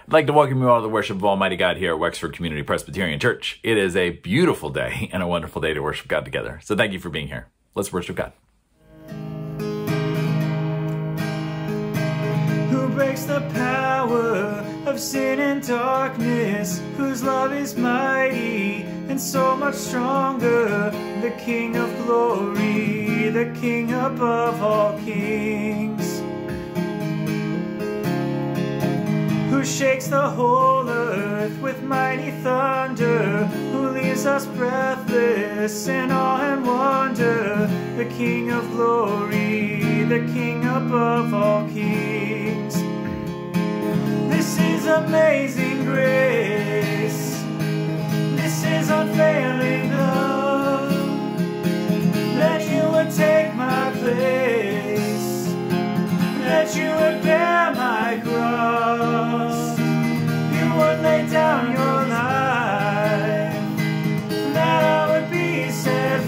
I'd like to welcome you all to the worship of Almighty God here at Wexford Community Presbyterian Church. It is a beautiful day and a wonderful day to worship God together. So thank you for being here. Let's worship God. Who breaks the power of sin and darkness, whose love is mighty and so much stronger, the King of glory, the King above all kings. Who shakes the whole earth with mighty thunder, who leaves us breathless in awe and wonder, the King of glory, the King above all kings. This is amazing grace, this is unfailing love, that you would take my place, that you would bear my cross, you would lay down your life, that I would be set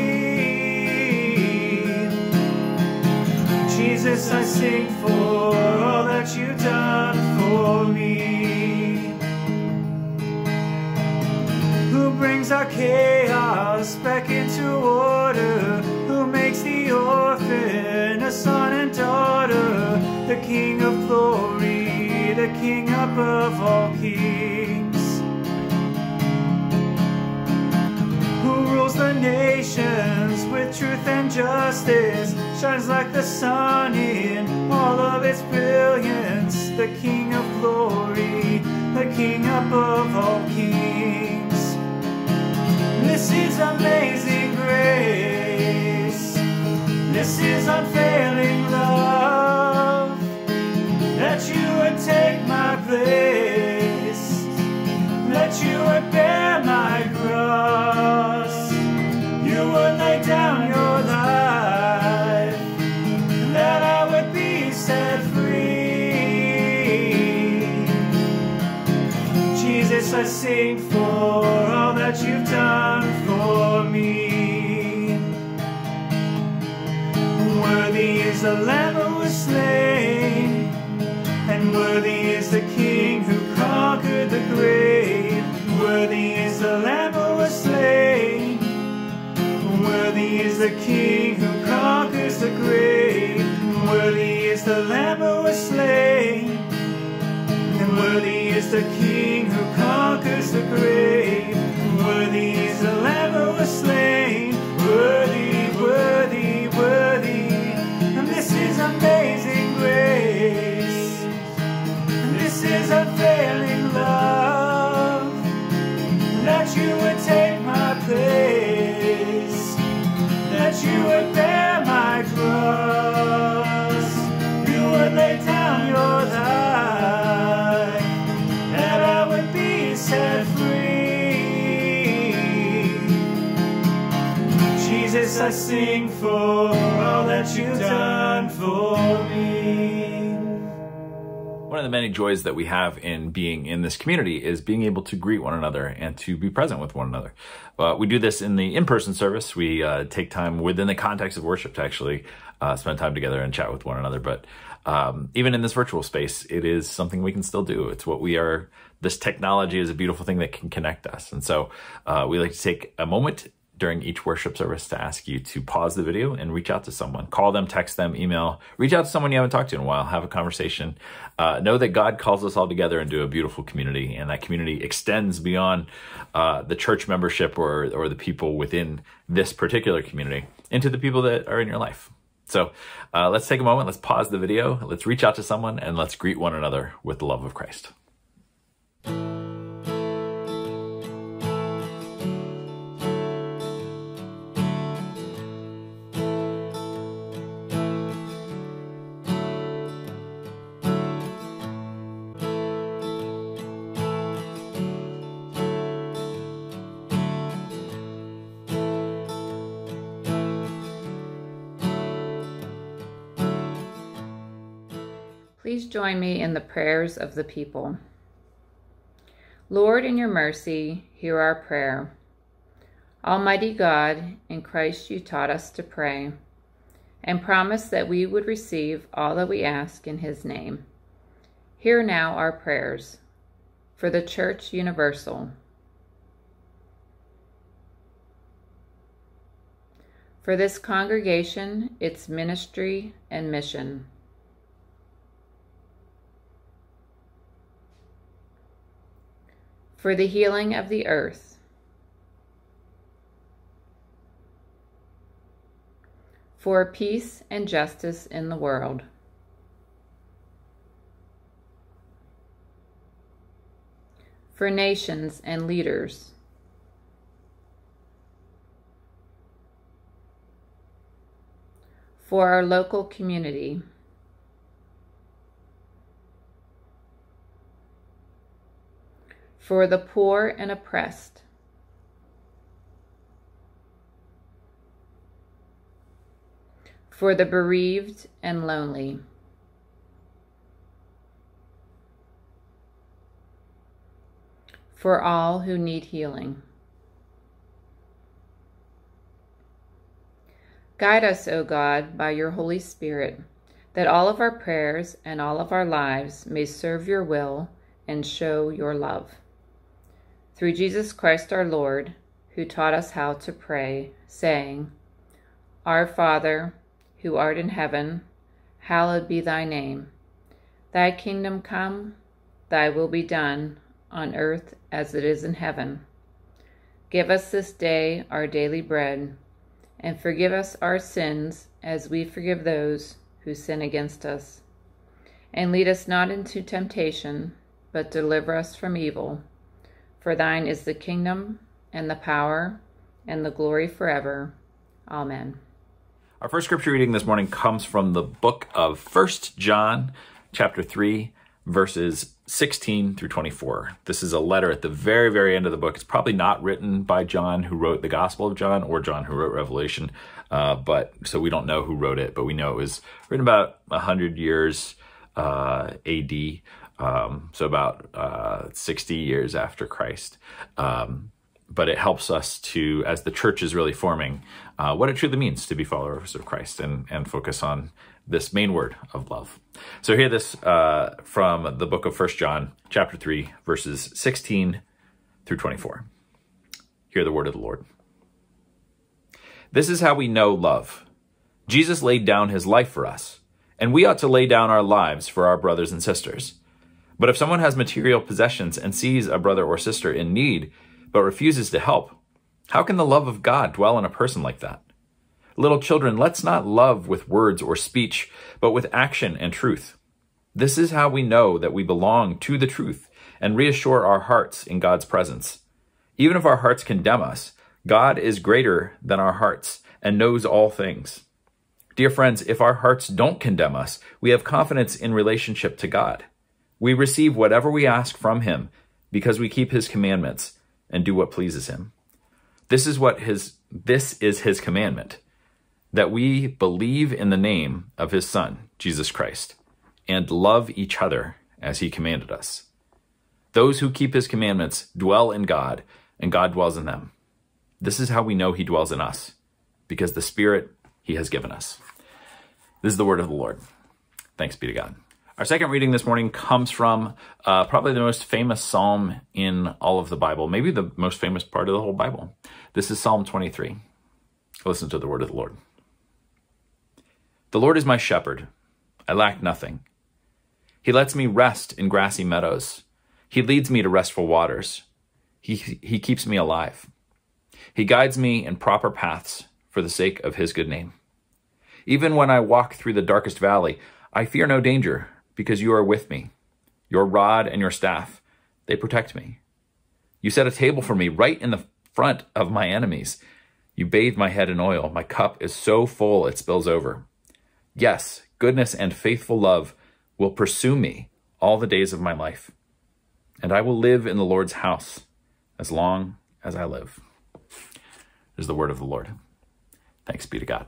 free. Jesus, I sing for all that you've done for me. Who brings our chaos back into order, who makes the orphan a son and daughter, the King of glory, the King above all kings. Who rules the nations with truth and justice, shines like the sun in all of its brilliance, the King of glory, the King above all kings. This is amazing grace, this is unfailing love, that you would take my place, that you would bear my cross, you would lay down your life, that I would be set free. Jesus, I sing for all that you've done for me. Worthy is the Lamb who was slain, and worthy is the King who conquered the grave. Worthy is the Lamb who was slain, worthy is the King who conquers the grave. Worthy is the Lamb who was slain, and worthy is the King who conquers the grave. Worthy is the Lamb who was slain, worthy, worthy, worthy. And this is amazing grace, and this is unfailing love, that you would take my place, that you would bear my cross, you would lay down your life, that I would be set free. Jesus, I sing for all that you've done for me. One of the many joys that we have in being in this community is being able to greet one another and to be present with one another. We do this in the in-person service. We take time within the context of worship to actually spend time together and chat with one another. But even in this virtual space, it is something we can still do. It's what we are. This technology is a beautiful thing that can connect us. And so we like to take a moment during each worship service to ask you to pause the video and reach out to someone. Call them, text them, email, reach out to someone you haven't talked to in a while, have a conversation. Know that God calls us all together into a beautiful community, and that community extends beyond the church membership or the people within this particular community into the people that are in your life. So let's take a moment, let's pause the video, let's reach out to someone, and let's greet one another with the love of Christ. Please join me in the prayers of the people. Lord, in your mercy, hear our prayer. Almighty God, in Christ you taught us to pray, and promised that we would receive all that we ask in his name. Hear now our prayers. for the Church Universal, for this congregation, its ministry and mission, for the healing of the earth, for peace and justice in the world, for nations and leaders, for our local community, for the poor and oppressed, for the bereaved and lonely, for all who need healing. Guide us, O God, by your Holy Spirit, that all of our prayers and all of our lives may serve your will and show your love. Through Jesus Christ our Lord, who taught us how to pray, saying, Our Father, who art in heaven, hallowed be thy name. Thy kingdom come, thy will be done, on earth as it is in heaven. Give us this day our daily bread, and forgive us our sins as we forgive those who sin against us. And lead us not into temptation, but deliver us from evil. For thine is the kingdom, and the power, and the glory forever. Amen. Our first scripture reading this morning comes from the book of 1 John, chapter 3, verses 16 through 24. This is a letter at the very, very end of the book. It's probably not written by John, who wrote the Gospel of John, or John, who wrote Revelation. So we don't know who wrote it, but we know it was written about 100 years AD, so about 60 years after Christ. But it helps us to, as the church is really forming, what it truly means to be followers of Christ and focus on this main word of love. So hear this from the book of 1 John, chapter 3, verses 16 through 24. Hear the word of the Lord. This is how we know love. Jesus laid down his life for us, and we ought to lay down our lives for our brothers and sisters. But if someone has material possessions and sees a brother or sister in need, but refuses to help, how can the love of God dwell in a person like that? Little children, let's not love with words or speech, but with action and truth. This is how we know that we belong to the truth and reassure our hearts in God's presence. Even if our hearts condemn us, God is greater than our hearts and knows all things. Dear friends, if our hearts don't condemn us, we have confidence in relationship to God. We receive whatever we ask from him because we keep his commandments and do what pleases him. This is his commandment, that we believe in the name of his Son, Jesus Christ, and love each other as he commanded us. Those who keep his commandments dwell in God, and God dwells in them. This is how we know he dwells in us, because the Spirit he has given us. This is the word of the Lord. Thanks be to God. Our second reading this morning comes from probably the most famous psalm in all of the Bible, maybe the most famous part of the whole Bible. This is Psalm 23. Listen to the word of the Lord. The Lord is my shepherd. I lack nothing. He lets me rest in grassy meadows. He leads me to restful waters. He keeps me alive. He guides me in proper paths for the sake of his good name. Even when I walk through the darkest valley, I fear no danger, because you are with me. Your rod and your staff, they protect me. You set a table for me right in the front of my enemies. You bathe my head in oil. My cup is so full it spills over. Yes, goodness and faithful love will pursue me all the days of my life, and I will live in the Lord's house as long as I live. This is the word of the Lord. Thanks be to God.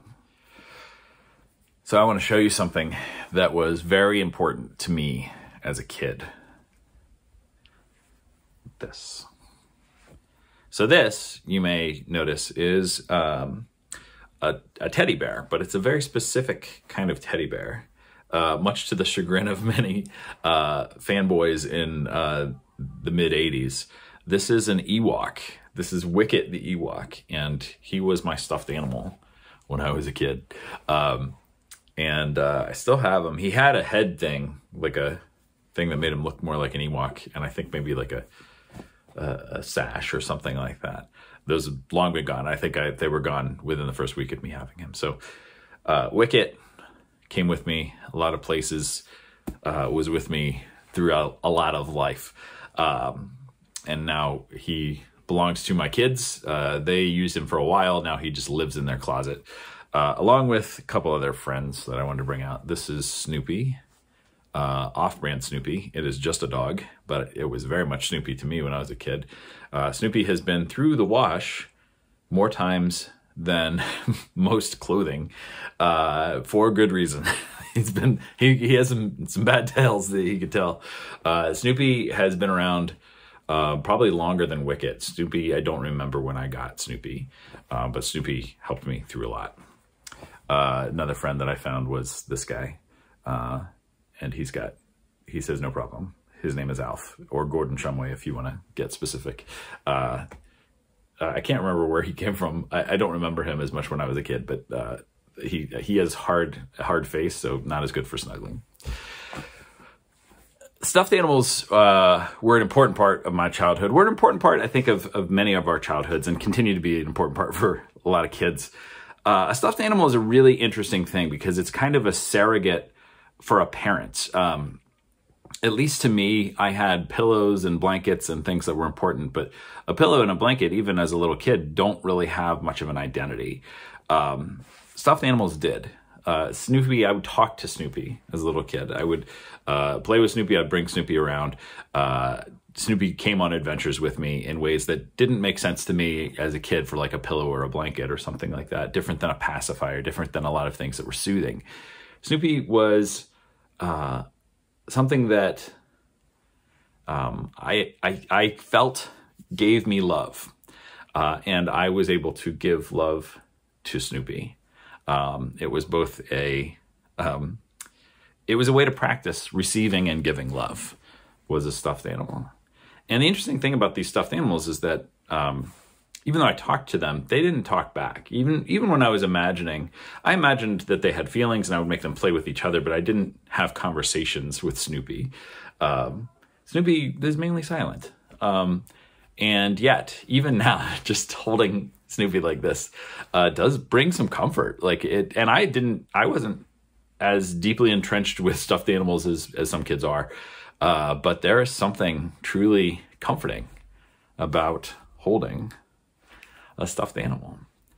So I want to show you something that was very important to me as a kid. This. So this, you may notice, is a teddy bear, but it's a very specific kind of teddy bear, much to the chagrin of many fanboys in the mid-'80s. This is an Ewok. This is Wicket the Ewok, and he was my stuffed animal when I was a kid. And I still have him. He had a head thing, like a thing that made him look more like an Ewok, and I think maybe like a sash or something like that. Those have long been gone. I think they were gone within the first week of me having him. So Wicket came with me a lot of places, was with me throughout a lot of life. And now he belongs to my kids. They used him for a while. Now he just lives in their closet, along with a couple other friends that I wanted to bring out. This is Snoopy, off-brand Snoopy. It is just a dog, but it was very much Snoopy to me when I was a kid. Snoopy has been through the wash more times than most clothing, for good reason. He has some bad tales that he could tell. Snoopy has been around probably longer than Wicket. Snoopy, I don't remember when I got Snoopy, but Snoopy helped me through a lot. Another friend that I found was this guy, and he says no problem. His name is Alf, or Gordon Shumway if you want to get specific. I can't remember where he came from. I don't remember him as much when I was a kid, but he has a hard face, so not as good for snuggling. Stuffed animals were an important part of my childhood. Were an important part, I think, of many of our childhoods, and continue to be an important part for a lot of kids. A stuffed animal is a really interesting thing because it's kind of a surrogate for a parent. At least to me, I had pillows and blankets and things that were important, but a pillow and a blanket, even as a little kid, don't really have much of an identity. Stuffed animals did. Snoopy, I would talk to Snoopy as a little kid. I would play with Snoopy. I'd bring Snoopy around. Snoopy came on adventures with me in ways that didn't make sense to me as a kid for like a pillow or a blanket or something like that. Different than a pacifier, different than a lot of things that were soothing. Snoopy was something that I felt gave me love. And I was able to give love to Snoopy. It was both it was a way to practice receiving and giving love, was a stuffed animal. And the interesting thing about these stuffed animals is that even though I talked to them, they didn't talk back. Even when I was I imagined that they had feelings and I would make them play with each other, but I didn't have conversations with Snoopy. Snoopy is mainly silent. And yet, even now, just holding Snoopy like this does bring some comfort. Like it, and I wasn't as deeply entrenched with stuffed animals as some kids are, but there is something truly comforting about holding a stuffed animal.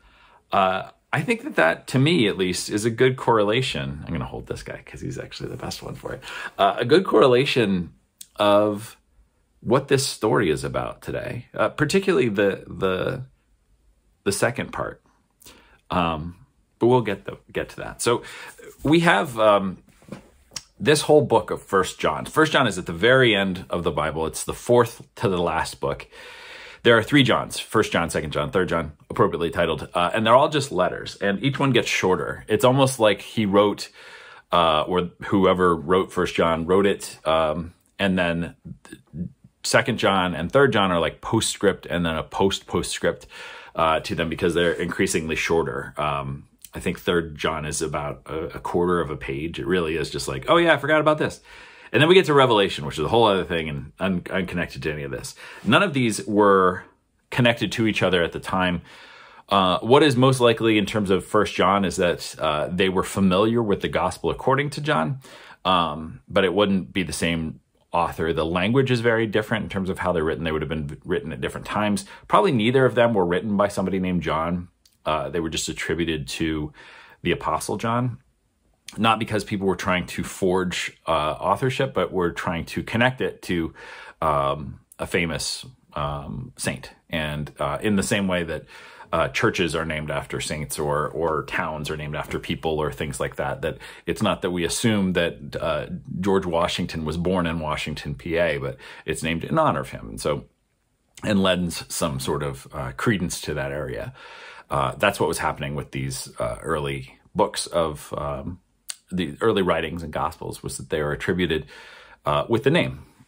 I think that, to me at least, is a good correlation. I'm going to hold this guy because he's actually the best one for it. A good correlation of what this story is about today, particularly the second part. But we'll get to that. So we have this whole book of 1 John. 1 John is at the very end of the Bible. It's the fourth to the last book. There are 3 Johns, 1 John, 2 John, 3 John, appropriately titled, and they're all just letters, and each one gets shorter. It's almost like he wrote, or whoever wrote 1 John wrote it, and then 2 John and 3 John are like postscript and then a postscript to them because they're increasingly shorter. I think 3 John is about a quarter of a page. It really is just like, oh yeah, I forgot about this. And then we get to Revelation, which is a whole other thing and unconnected to any of this. None of these were connected to each other at the time. What is most likely in terms of 1 John is that they were familiar with the gospel according to John, but it wouldn't be the same author. The language is very different in terms of how they're written. They would have been written at different times. Probably neither of them were written by somebody named John. They were just attributed to the Apostle John. Not because people were trying to forge authorship, but were trying to connect it to a famous saint. And in the same way that churches are named after saints or towns are named after people or things like that, that it's not that we assume that George Washington was born in Washington, PA, but it's named in honor of him. And lends some sort of credence to that area. That's what was happening with these early books of the early writings and gospels, was that they are attributed with the name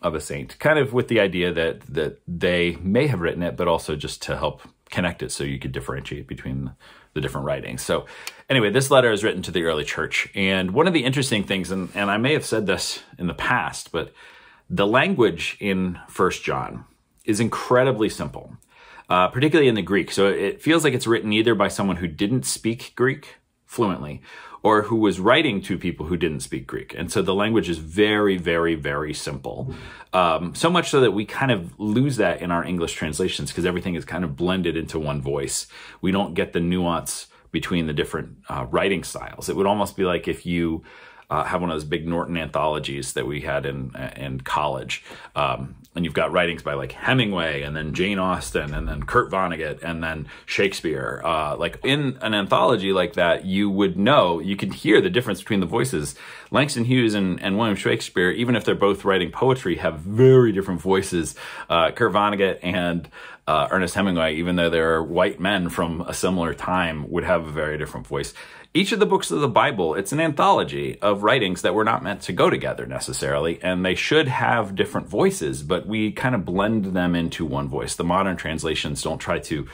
of a saint, kind of with the idea that they may have written it, but also just to help connect it so you could differentiate between the different writings. So anyway, this letter is written to the early church. And one of the interesting things, and I may have said this in the past, but the language in 1 John is incredibly simple, particularly in the Greek. So it feels like it's written either by someone who didn't speak Greek fluently or who was writing to people who didn't speak Greek. And so the language is very, very, very simple. So much so that we kind of lose that in our English translations because everything is kind of blended into one voice. We don't get the nuance between the different writing styles. It would almost be like if you have one of those big Norton anthologies that we had in college. And you've got writings by like Hemingway and then Jane Austen and then Kurt Vonnegut and then Shakespeare. Like in an anthology like that, you would know, you could hear the difference between the voices. Langston Hughes and William Shakespeare, even if they're both writing poetry, have very different voices. Kurt Vonnegut and Ernest Hemingway, even though they're white men from a similar time, would have a very different voice. Each of the books of the Bible, it's an anthology of writings that were not meant to go together necessarily, and they should have different voices, but we kind of blend them into one voice. The modern translations don't try to,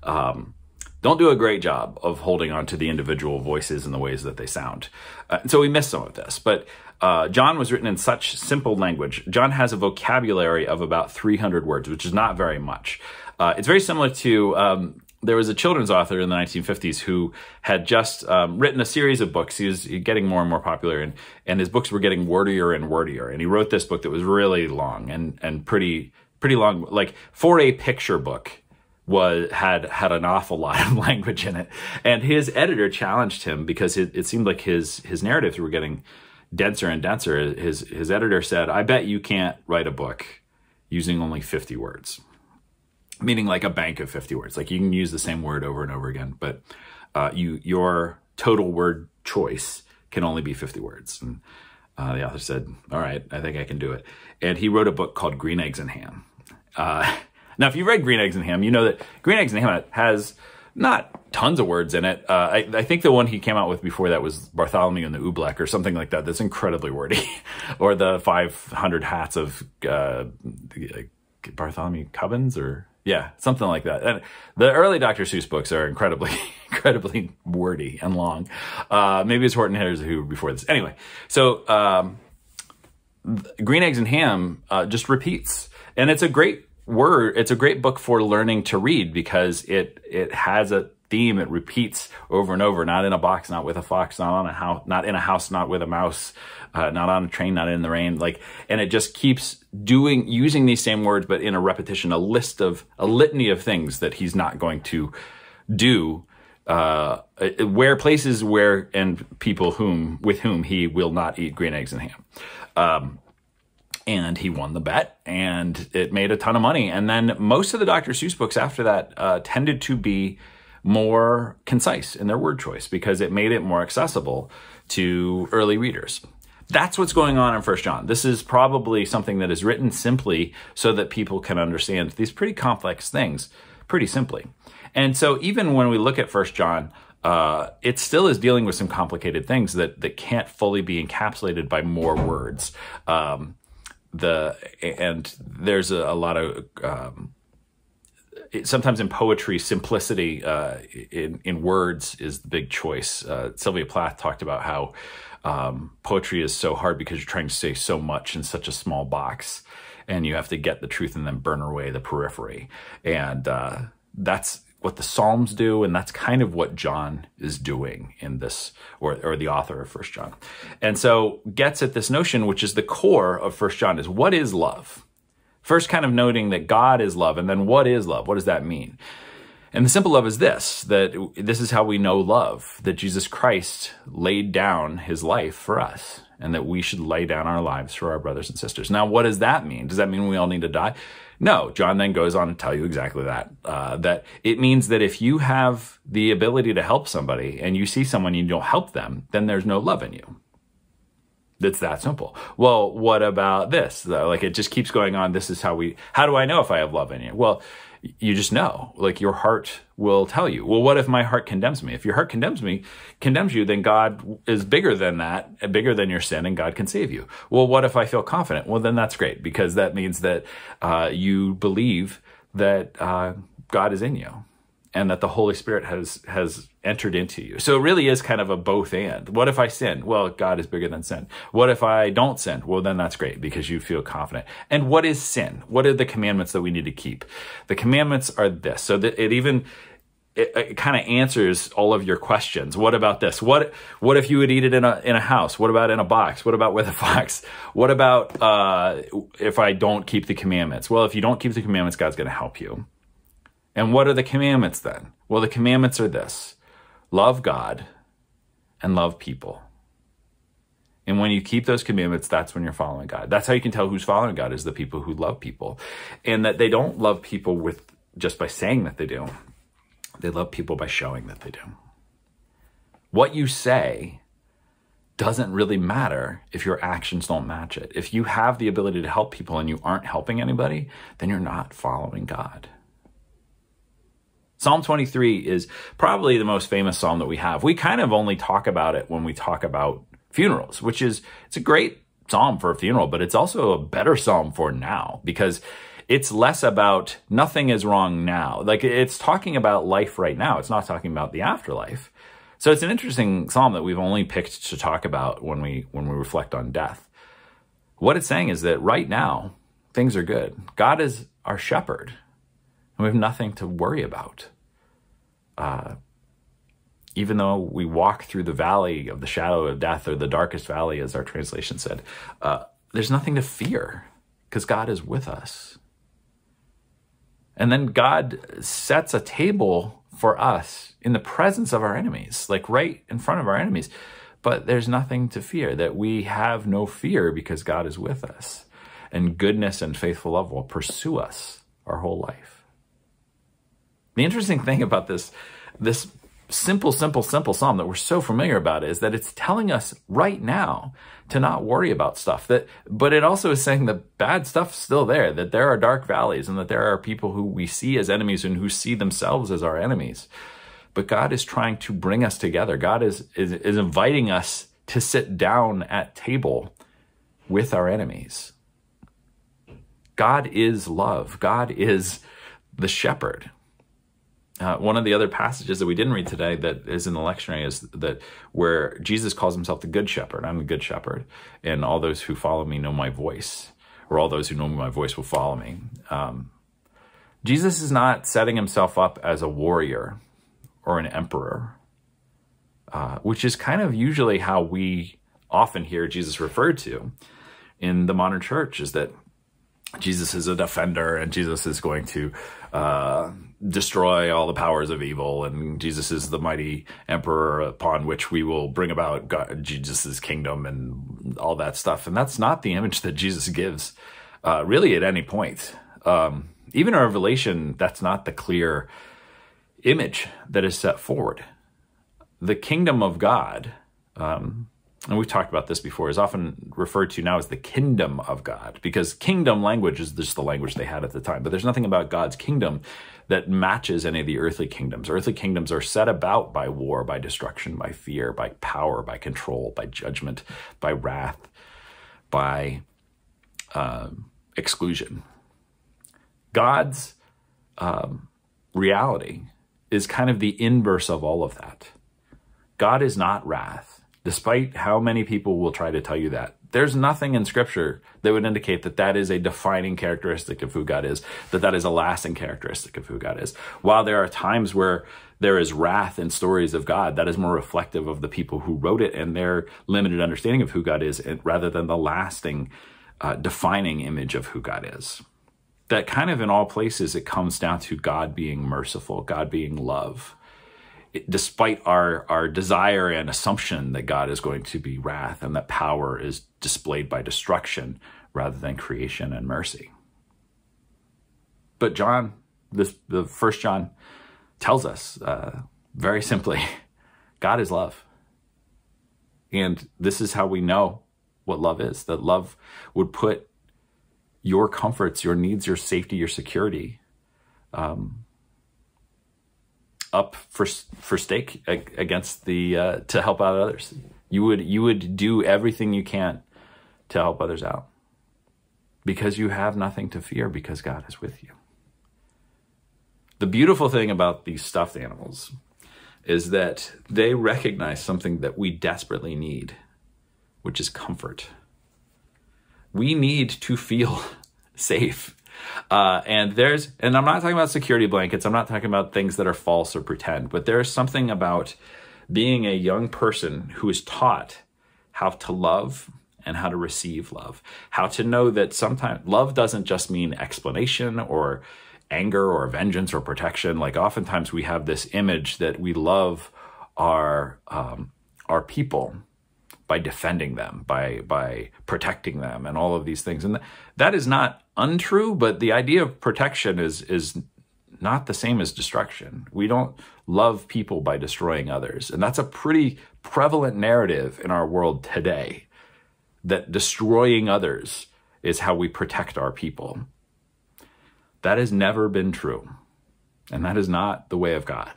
don't do a great job of holding on to the individual voices and the ways that they sound. So we miss some of this, but John was written in such simple language. John has a vocabulary of about 300 words, which is not very much. It's very similar to... there was a children's author in the 1950s who had just written a series of books. He was getting more and more popular, and his books were getting wordier and wordier. And he wrote this book that was really long and pretty long. Like for a picture book, had an awful lot of language in it. And his editor challenged him because it seemed like his narratives were getting denser and denser. His editor said, "I bet you can't write a book using only 50 words." Meaning like a bank of 50 words. Like you can use the same word over and over again, but your total word choice can only be 50 words. And the author said, all right, I think I can do it. And he wrote a book called Green Eggs and Ham. Now, if you read Green Eggs and Ham, you know that Green Eggs and Ham has not tons of words in it. I think the one he came out with before that was Bartholomew and the Oobleck or something like that. That's incredibly wordy. Or the 500 hats of Bartholomew Cubbins or... yeah, something like that. And the early Dr. Seuss books are incredibly wordy and long. Maybe it's Horton Hears Who before this. Anyway, so Green Eggs and Ham just repeats. And it's a great word. It's a great book for learning to read because it has a theme. It repeats over and over. Not in a box, not with a fox, not on a house, not in a house, not with a mouse, not on a train, not in the rain. And it just keeps using these same words, but in a repetition, a litany of things that he's not going to do, places where and people with whom he will not eat green eggs and ham. And he won the bet, and it made a ton of money. And then most of the Dr. Seuss books after that tended to be more concise in their word choice because it made it more accessible to early readers. That's what's going on in 1 John. This is probably something that is written simply so that people can understand these pretty complex things pretty simply. And so even when we look at 1 John, it still is dealing with some complicated things that can't fully be encapsulated by more words. And there's a lot of... sometimes in poetry, simplicity in words is the big choice. Sylvia Plath talked about how poetry is so hard because you're trying to say so much in such a small box, and you have to get the truth and then burn away the periphery. And that's what the Psalms do, and that's kind of what John is doing in this, or the author of 1 John. And so gets at this notion, which is the core of 1 John, is what is love? First kind of noting that God is love, and then what is love? What does that mean? And the simple love is this, that this is how we know love, that Jesus Christ laid down his life for us, and that we should lay down our lives for our brothers and sisters. Now, what does that mean? Does that mean we all need to die? No, John then goes on to tell you exactly that, that it means that if you have the ability to help somebody and you see someone and you don't help them, then there's no love in you. It's that simple. Well, what about this? Like, it just keeps going on. This is how do I know if I have love in you? Well, you just know, like, your heart will tell you. Well, what if my heart condemns me? If your heart condemns you, then God is bigger than that, bigger than your sin, and God can save you. Well, what if I feel confident? Well, then that's great, because that means that you believe that God is in you, and that the Holy Spirit has entered into you. So it really is kind of a both and. What if I sin? Well, God is bigger than sin. What if I don't sin? Well, then that's great, because you feel confident. And what is sin? What are the commandments that we need to keep? The commandments are this. So that it kind of answers all of your questions. What about this? What if you would eat it in a house? What about in a box? What about with a box? What about if I don't keep the commandments? Well, if you don't keep the commandments, God's going to help you. And what are the commandments then? Well, the commandments are this: love God and love people. And when you keep those commandments, that's when you're following God. That's how you can tell who's following God, is the people who love people. And that they don't love people just by saying that they do. They love people by showing that they do. What you say doesn't really matter if your actions don't match it. If you have the ability to help people and you aren't helping anybody, then you're not following God. Psalm 23 is probably the most famous psalm that we have. We kind of only talk about it when we talk about funerals, it's a great psalm for a funeral, but it's also a better psalm for now, because it's less about nothing is wrong now. Like, it's talking about life right now. It's not talking about the afterlife. So it's an interesting psalm that we've only picked to talk about when we reflect on death. What it's saying is that right now, things are good. God is our shepherd, and we have nothing to worry about. Even though we walk through the valley of the shadow of death, or the darkest valley, as our translation said, there's nothing to fear, because God is with us. And then God sets a table for us in the presence of our enemies, like right in front of our enemies. But there's nothing to fear, that we have no fear, because God is with us. And goodness and faithful love will pursue us our whole life. The interesting thing about this simple psalm that we're so familiar about is that it's telling us right now to not worry about stuff. But it also is saying that bad stuff's still there, that there are dark valleys, and that there are people who we see as enemies and who see themselves as our enemies. But God is trying to bring us together. God is inviting us to sit down at table with our enemies. God is love. God is the shepherd. One of the other passages that we didn't read today that is in the lectionary is that where Jesus calls himself the good shepherd. I'm the good shepherd, and all those who follow me know my voice, or all those who know my voice will follow me. Jesus is not setting himself up as a warrior or an emperor, which is kind of usually how we often hear Jesus referred to in the modern church, is that Jesus is a defender, and Jesus is going to destroy all the powers of evil, and Jesus is the mighty emperor upon which we will bring about Jesus' kingdom and all that stuff. And that's not the image that Jesus gives really at any point. Even in Revelation, that's not the clear image that is set forward. The kingdom of God, and we've talked about this before, is often referred to now as the kingdom of God, because kingdom language is just the language they had at the time. But there's nothing about God's kingdom that matches any of the earthly kingdoms. Earthly kingdoms are set about by war, by destruction, by fear, by power, by control, by judgment, by wrath, by exclusion. God's reality is kind of the inverse of all of that. God is not wrath, despite how many people will try to tell you that. There's nothing in Scripture that would indicate that that is a defining characteristic of who God is, that that is a lasting characteristic of who God is. While there are times where there is wrath in stories of God, that is more reflective of the people who wrote it and their limited understanding of who God is, rather than the lasting, defining image of who God is. That kind of in all places, it comes down to God being merciful, God being love. Despite our desire and assumption that God is going to be wrath and that power is displayed by destruction rather than creation and mercy. But John, the first John tells us very simply, God is love. And this is how we know what love is, that love would put your comforts, your needs, your safety, your security up for stake against the to help out others. You would do everything you can to help others out because you have nothing to fear because God is with you. The beautiful thing about these stuffed animals is that they recognize something that we desperately need, which is comfort. We need to feel safe. And I'm not talking about security blankets. I'm not talking about things that are false or pretend, but there's something about being a young person who is taught how to love and how to receive love, how to know that sometimes love doesn't just mean explanation or anger or vengeance or protection. Like oftentimes we have this image that we love our people by defending them, by protecting them and all of these things. And that is not untrue, but the idea of protection is not the same as destruction. We don't love people by destroying others. And that's a pretty prevalent narrative in our world today, that destroying others is how we protect our people. That has never been true. And that is not the way of God.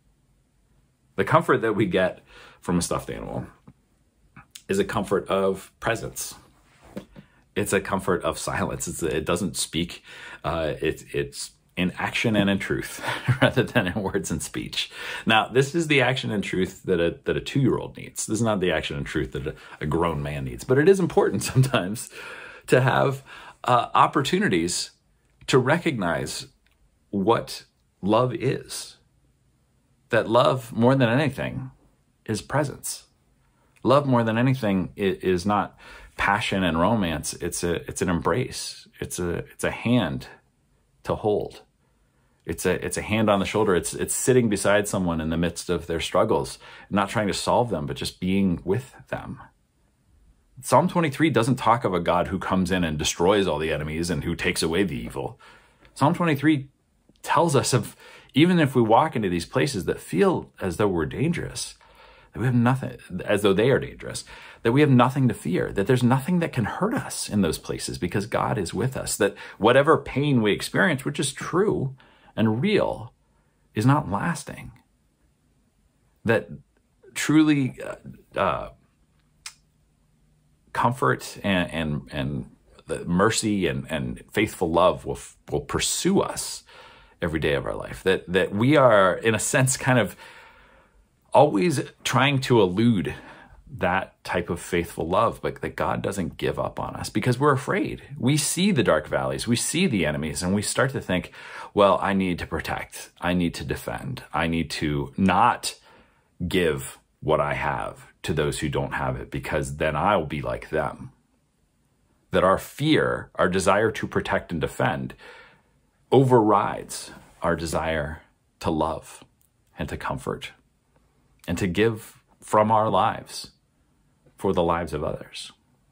The comfort that we get from a stuffed animal is a comfort of presence. It's a comfort of silence. It doesn't speak. It's in action and in truth rather than in words and speech. Now, this is the action and truth that a 2-year-old needs. This is not the action and truth that a grown man needs. But it is important sometimes to have opportunities to recognize what love is. That love, more than anything, is presence. Love, more than anything, is not passion and romance. It's an embrace. It's a hand to hold. It's a hand on the shoulder. It's sitting beside someone in the midst of their struggles, not trying to solve them, but just being with them. Psalm 23 doesn't talk of a God who comes in and destroys all the enemies and who takes away the evil. Psalm 23 tells us of, even if we walk into these places that feel as though we're dangerous, that we have nothing, as though they are dangerous, that we have nothing to fear, that there's nothing that can hurt us in those places because God is with us, that whatever pain we experience, which is true and real, is not lasting. That truly comfort and the mercy and faithful love will pursue us every day of our life. That we are, in a sense, kind of always trying to elude that type of faithful love, but that God doesn't give up on us because we're afraid. We see the dark valleys, we see the enemies, and we start to think, well, I need to protect, I need to defend, I need to not give what I have to those who don't have it because then I'll be like them. That our fear, our desire to protect and defend, overrides our desire to love and to comfort and to give from our lives for the lives of others.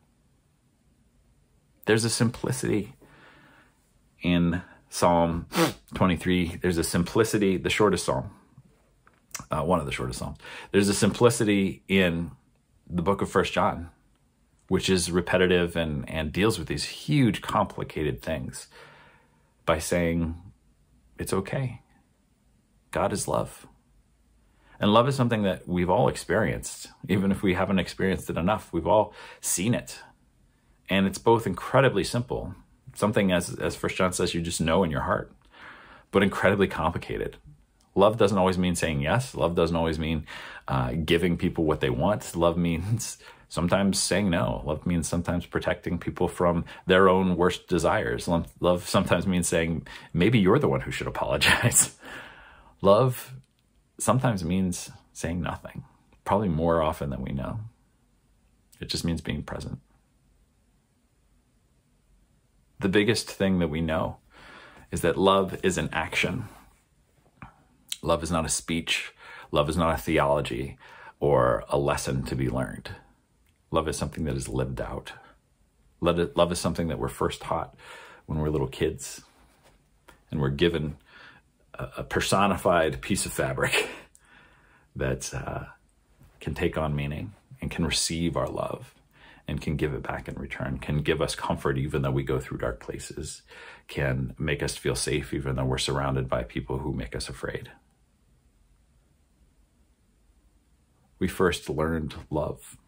There's a simplicity in Psalm 23. There's a simplicity, the shortest psalm, one of the shortest psalms. There's a simplicity in the book of 1 John, which is repetitive and deals with these huge, complicated things by saying, it's okay. God is love. And love is something that we've all experienced. Even if we haven't experienced it enough, we've all seen it. And it's both incredibly simple, something as 1 John says, you just know in your heart, but incredibly complicated. Love doesn't always mean saying yes. Love doesn't always mean giving people what they want. Love means sometimes saying no. Love means sometimes protecting people from their own worst desires. Love sometimes means saying, maybe you're the one who should apologize. Love sometimes means saying nothing, probably more often than we know. It just means being present. The biggest thing that we know is that love is an action. Love is not a speech. Love is not a theology or a lesson to be learned. Love is something that is lived out. Love is something that we're first taught when we're little kids and we're given a personified piece of fabric that can take on meaning and can receive our love and can give it back in return, can give us comfort even though we go through dark places, can make us feel safe even though we're surrounded by people who make us afraid. We first learned love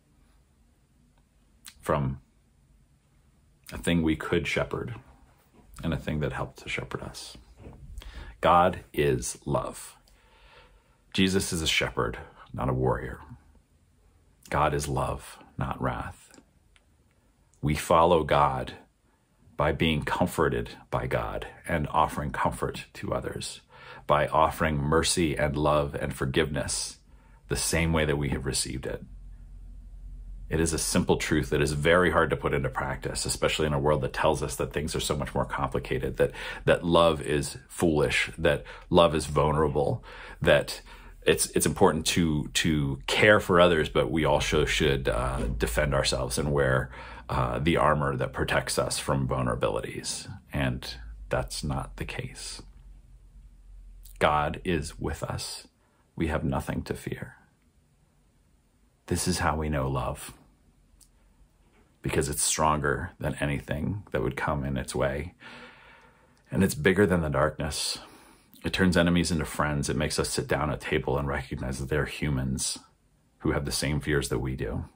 from a thing we could shepherd and a thing that helped to shepherd us. God is love. Jesus is a shepherd, not a warrior. God is love, not wrath. We follow God by being comforted by God and offering comfort to others, by offering mercy and love and forgiveness the same way that we have received it. It is a simple truth that is very hard to put into practice, especially in a world that tells us that things are so much more complicated, that love is foolish, that love is vulnerable, that it's important to care for others, but we also should defend ourselves and wear the armor that protects us from vulnerabilities. And that's not the case. God is with us. We have nothing to fear. This is how we know love, because it's stronger than anything that would come in its way. And it's bigger than the darkness. It turns enemies into friends. It makes us sit down at a table and recognize that they're humans who have the same fears that we do.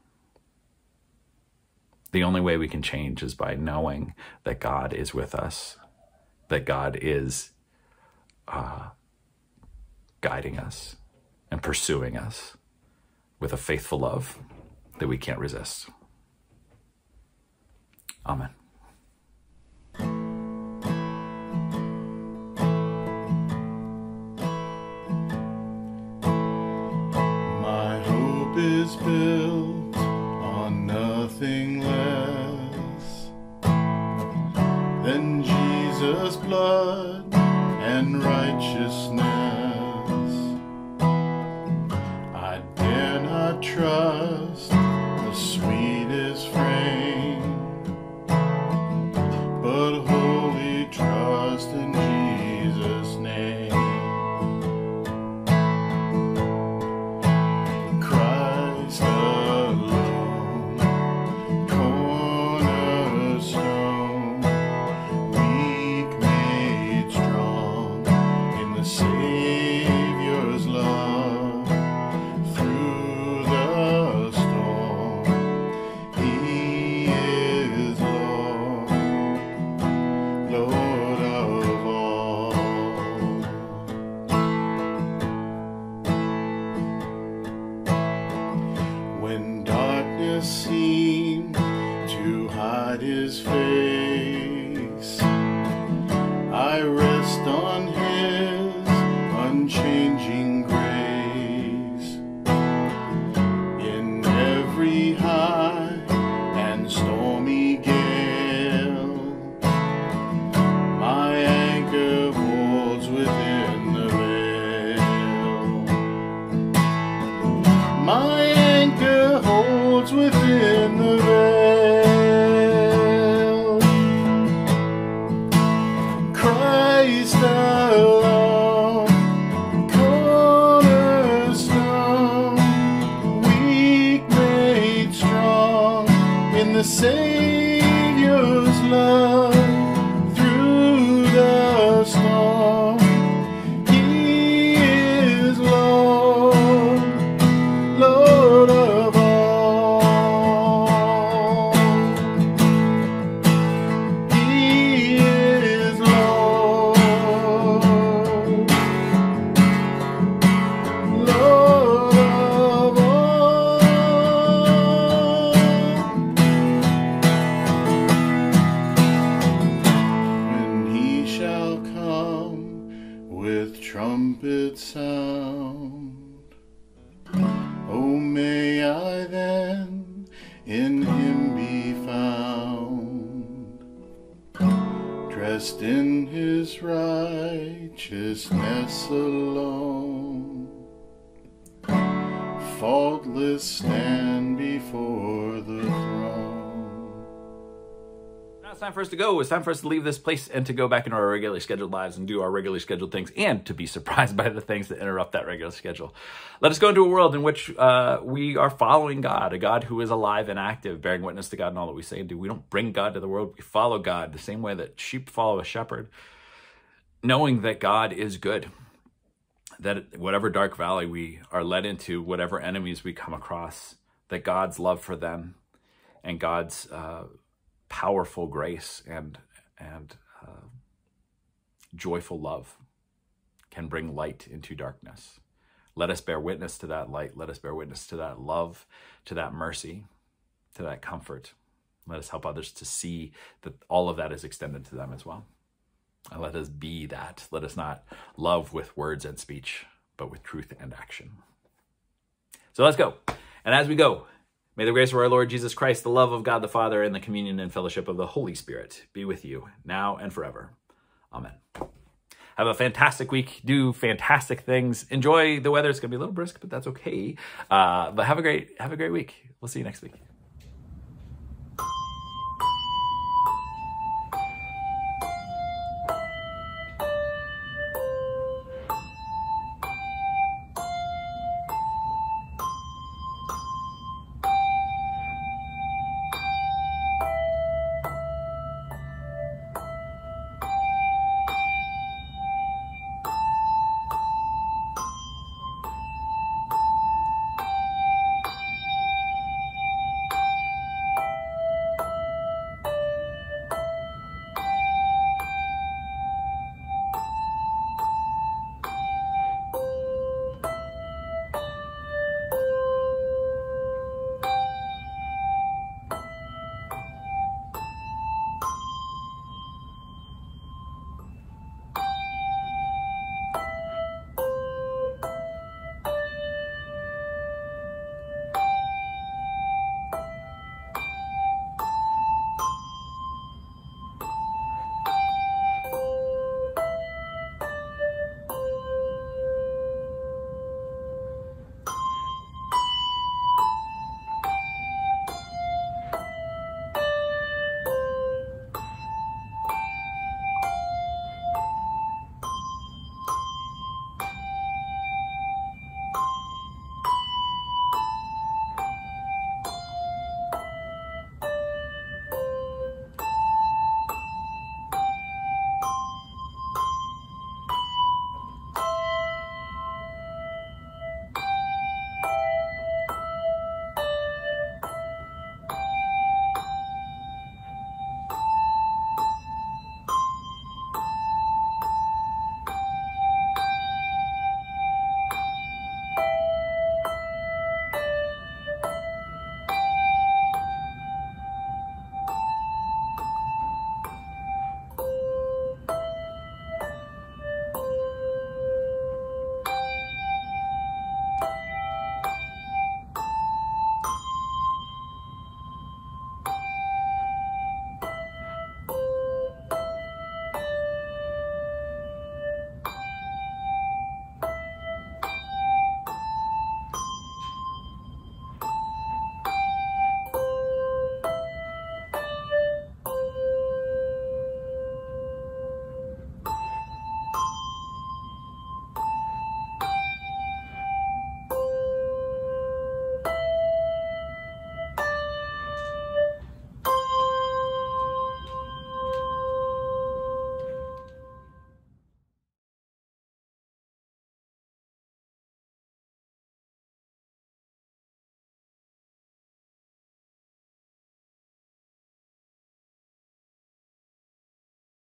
The only way we can change is by knowing that God is with us, that God is guiding us and pursuing us with a faithful love that we can't resist. Amen. My hope is built on nothing less than Jesus' blood and righteousness. I dare not trust the sweetest frame, but wholly trust in Jesus' name. Christ alone, cornerstone, weak made strong in the Savior's love. Through the storm, He is Lord, Lord of all. When darkness seemed to hide His face, I rest on His unchanging grace. In every high and stormy gale, my anchor holds within the veil. My anchor holds within the veil. Christ alone, cornerstone, weak made strong in the Savior's love. Through the storm, He is Lord, Lord of all. He is Lord, Lord of all. When He shall come with trumpet sound, oh, may I then in Him be found, dressed in His righteousness alone, faultless stand before the throne. Now it's time for us to go. It's time for us to leave this place and to go back into our regularly scheduled lives and do our regularly scheduled things and to be surprised by the things that interrupt that regular schedule. Let us go into a world in which we are following God, a God who is alive and active, bearing witness to God in all that we say and do. We don't bring God to the world. We follow God the same way that sheep follow a shepherd, knowing that God is good, that whatever dark valley we are led into, whatever enemies we come across, that God's love for them and God's powerful grace and joyful love can bring light into darkness. Let us bear witness to that light. Let us bear witness to that love, to that mercy, to that comfort. Let us help others to see that all of that is extended to them as well. And let us be that. Let us not love with words and speech, but with truth and action. So let's go. And as we go, may the grace of our Lord Jesus Christ, the love of God the Father, and the communion and fellowship of the Holy Spirit be with you now and forever. Amen. Have a fantastic week. Do fantastic things. Enjoy the weather. It's going to be a little brisk, but that's okay. But have a great week. We'll see you next week.